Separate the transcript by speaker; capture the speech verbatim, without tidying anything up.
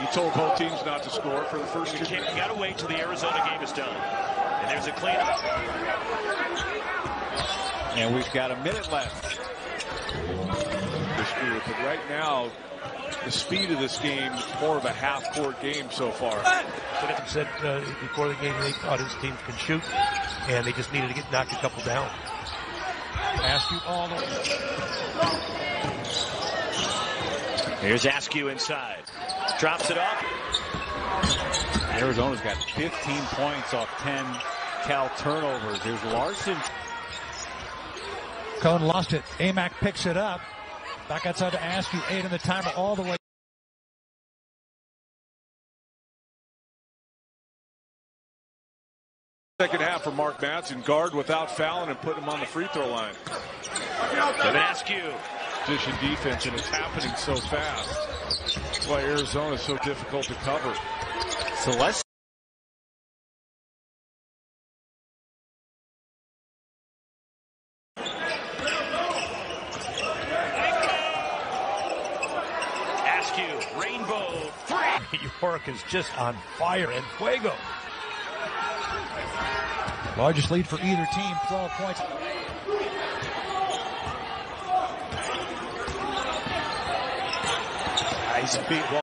Speaker 1: You told both teams not to score for the first two.
Speaker 2: You got to wait till the Arizona game is done. And there's a cleanup.
Speaker 3: And we've got a minute left.
Speaker 1: This group, but right now, the speed of this game is more of a half-court game so far.
Speaker 4: But said uh, before the game they thought his team can shoot, and they just needed to get knocked a couple down.
Speaker 5: Askew all the way.
Speaker 2: Here's Askew inside. Drops it off.
Speaker 3: Arizona's got fifteen points off ten Cal turnovers. Here's Larson.
Speaker 5: Cohn lost it. Amac picks it up. Back outside to Askew. Eight in the timer all the way.
Speaker 1: Second half for Mark Madsen, guard without fouling and putting him on the free throw line.
Speaker 2: Kevin Askew.
Speaker 1: Position defense, and it's happening so fast. That's why Arizona is so difficult to cover.
Speaker 3: Celeste.
Speaker 2: Askew, rainbow three.
Speaker 4: York is just on fire, and Fuego.
Speaker 5: Largest lead for either team, twelve points.
Speaker 2: Nice beat.